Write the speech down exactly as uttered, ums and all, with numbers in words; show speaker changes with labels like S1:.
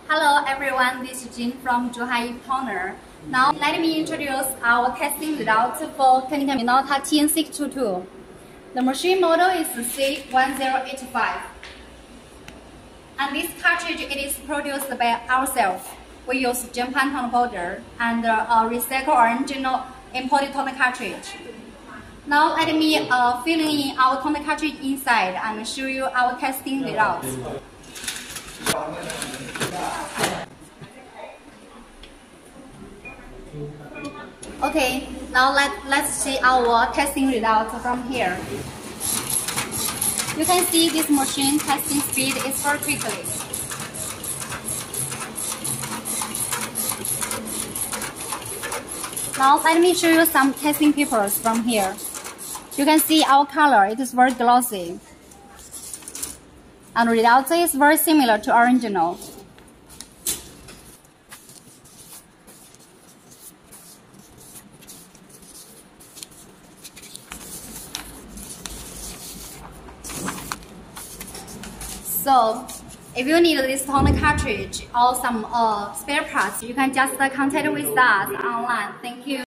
S1: Hello everyone, this is Jin from Zhuhai Toner. Now let me introduce our testing results for Konica Minolta T N six twenty-two. The machine model is C one zero eight five. And this cartridge it is produced by ourselves. We use Japan toner powder and uh, recycle original imported toner cartridge. Now let me uh, fill in our toner cartridge inside and show you our testing results. Okay, now let, let's see our testing results from here. You can see this machine testing speed is very quickly. Now let me show you some testing papers from here. You can see our color, it is very glossy. And results is very similar to original. So, if you need this toner cartridge or some uh, spare parts, you can just contact with us online. Thank you.